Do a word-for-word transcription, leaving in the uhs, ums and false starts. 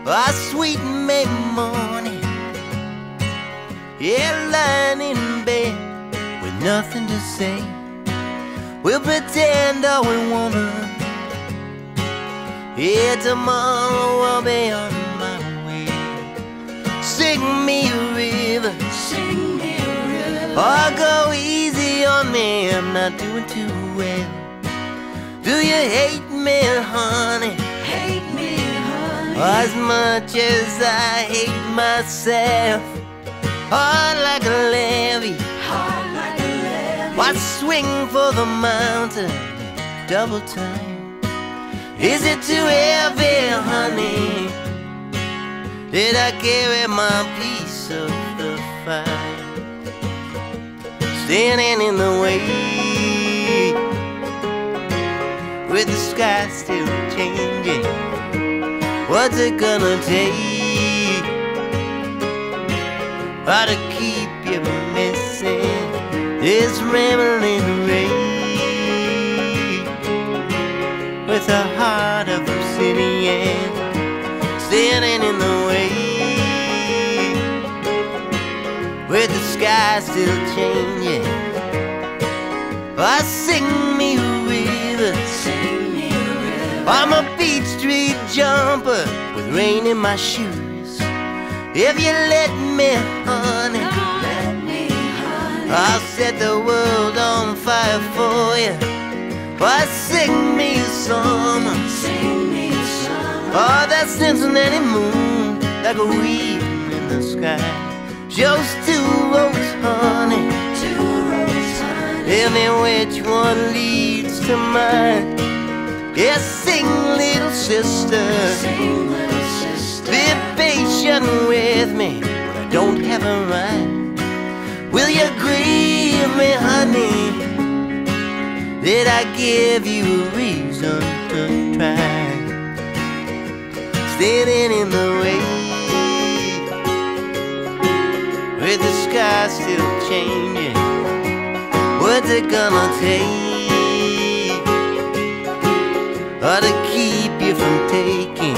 a sweet May morning, yeah, lying in bed with nothing to say. We'll pretend all we wanna. Yeah, tomorrow I'll be on my way. Sing me a river, Sing me a river. or go easy on me, I'm not doing too well. Do you hate me, honey? Hate me, honey. As much as I hate myself. Hard like a levee, Hard like a levee. I swing for the mountain double time. Is it too heavy, honey? Did I carry my piece of the fight? Standing in the way, with the sky still changing. What's it gonna take? How to keep you missing this rambling rain? With a heart of obsidian, standing in the way, with the sky still changing. I sing me a river, Sing me a river. I'm a Beach Street jumper with rain in my shoes. If you let me, honey, Don't let me, honey. I'll set the world on fire for you. Why, sing me a song, Sing me a song. oh, that Cincinnati moon, like a weed in the sky. Shows two roads, honey, Two roads, honey. tell me which one leads to mine. Yes, sing, little sister, Sing, little sister. be patient with me when I don't have a rhyme. Will you grieve me, honey? Did I give you a reason to try? Standing in the way, with the sky still changing. What's it gonna take, or to keep you from taking